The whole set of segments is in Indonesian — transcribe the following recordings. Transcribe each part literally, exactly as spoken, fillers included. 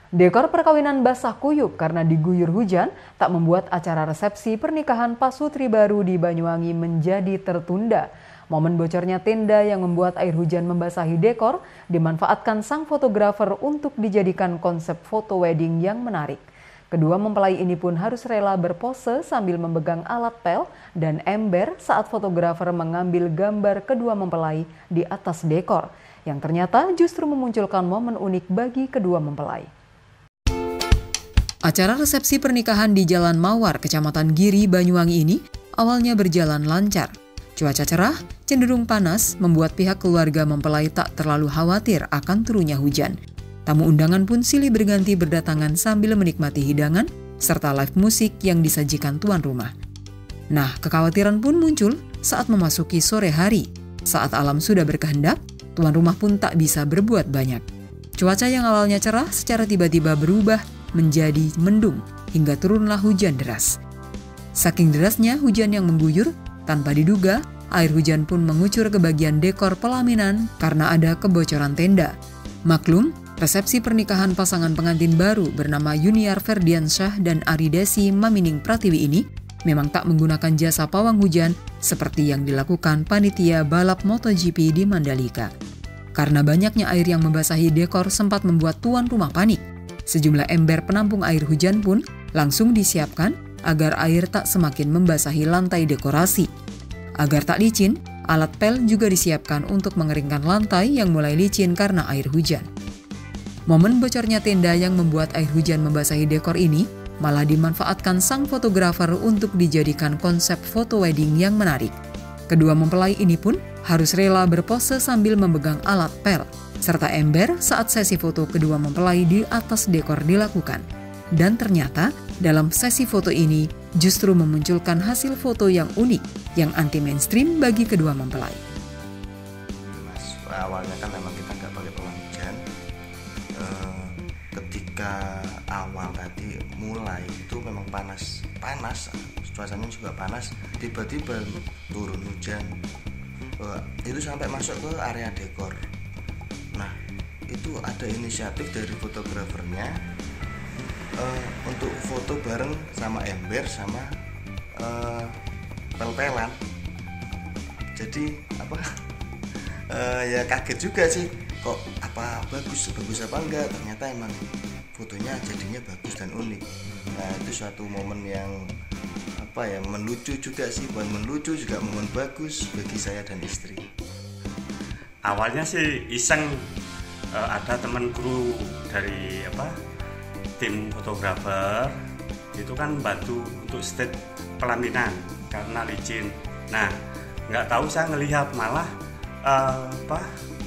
Dekor perkawinan basah kuyup karena diguyur hujan tak membuat acara resepsi pernikahan pasutri baru di Banyuwangi menjadi tertunda. Momen bocornya tenda yang membuat air hujan membasahi dekor dimanfaatkan sang fotografer untuk dijadikan konsep foto wedding yang menarik. Kedua mempelai ini pun harus rela berpose sambil memegang alat pel dan ember saat fotografer mengambil gambar kedua mempelai di atas dekor, yang ternyata justru memunculkan momen unik bagi kedua mempelai. Acara resepsi pernikahan di Jalan Mawar, Kecamatan Giri, Banyuwangi ini awalnya berjalan lancar. Cuaca cerah, cenderung panas, membuat pihak keluarga mempelai tak terlalu khawatir akan turunnya hujan. Tamu undangan pun silih berganti berdatangan sambil menikmati hidangan serta live musik yang disajikan tuan rumah. Nah, kekhawatiran pun muncul saat memasuki sore hari. Saat alam sudah berkehendak, tuan rumah pun tak bisa berbuat banyak. Cuaca yang awalnya cerah secara tiba-tiba berubah menjadi mendung hingga turunlah hujan deras. Saking derasnya hujan yang mengguyur, tanpa diduga, air hujan pun mengucur ke bagian dekor pelaminan karena ada kebocoran tenda. Maklum, resepsi pernikahan pasangan pengantin baru bernama Yuniar Ferdiansyah dan Aridesi Mamining Pratiwi ini memang tak menggunakan jasa pawang hujan seperti yang dilakukan panitia balap MotoGP di Mandalika. Karena banyaknya air yang membasahi dekor sempat membuat tuan rumah panik. Sejumlah ember penampung air hujan pun langsung disiapkan agar air tak semakin membasahi lantai dekorasi. Agar tak licin, alat pel juga disiapkan untuk mengeringkan lantai yang mulai licin karena air hujan. Momen bocornya tenda yang membuat air hujan membasahi dekor ini malah dimanfaatkan sang fotografer untuk dijadikan konsep foto wedding yang menarik. Kedua mempelai ini pun harus rela berpose sambil memegang alat pel serta ember saat sesi foto kedua mempelai di atas dekor dilakukan. Dan ternyata dalam sesi foto ini justru memunculkan hasil foto yang unik yang anti mainstream bagi kedua mempelai. Mas, awalnya kan memang kita nggak pakai pawang hujan. E, ketika awal tadi mulai itu memang panas, panas, cuacanya juga panas. Tiba-tiba turun hujan, e, itu sampai masuk ke area dekor. Nah, itu ada inisiatif dari fotografernya uh, untuk foto bareng sama ember sama uh, pel-pelan. Jadi apa? Uh, ya kaget juga sih, kok apa bagus bagus apa enggak? Ternyata emang fotonya jadinya bagus dan unik. Nah, itu suatu momen yang apa ya, melucu juga sih, bukan melucu juga momen bagus bagi saya dan istri. Awalnya sih iseng, uh, ada teman kru dari apa tim fotografer itu kan bantu untuk stage pelaminan karena licin. Nah, nggak tahu saya ngelihat malah uh, apa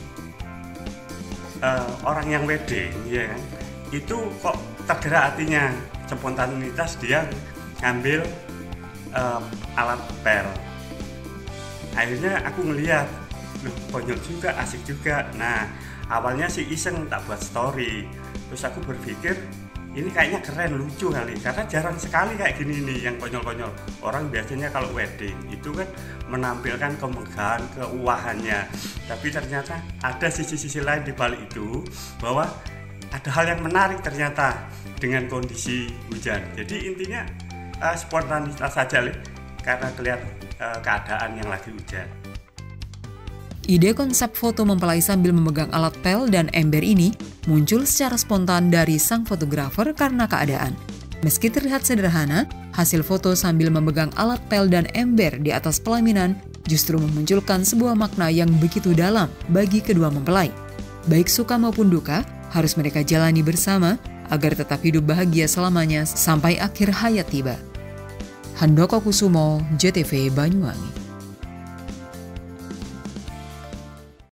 uh, orang yang wedding ya kan, itu kok tergerak hatinya, spontanitas dia ngambil uh, alat pel. Akhirnya aku ngelihat, loh, konyol juga, asik juga. Nah, awalnya sih iseng tak buat story. Terus aku berpikir ini kayaknya keren, lucu kali, karena jarang sekali kayak gini nih yang konyol-konyol. Orang biasanya kalau wedding itu kan menampilkan kemegahan, keuahannya. Tapi ternyata ada sisi-sisi lain di balik itu, bahwa ada hal yang menarik ternyata dengan kondisi hujan. Jadi intinya uh, spontanitas saja, Le, karena kelihatan uh, keadaan yang lagi hujan. Ide konsep foto mempelai sambil memegang alat pel dan ember ini muncul secara spontan dari sang fotografer karena keadaan. Meski terlihat sederhana, hasil foto sambil memegang alat pel dan ember di atas pelaminan justru memunculkan sebuah makna yang begitu dalam bagi kedua mempelai. Baik suka maupun duka, harus mereka jalani bersama agar tetap hidup bahagia selamanya sampai akhir hayat tiba. Handoko Kusumo, J T V Banyuwangi.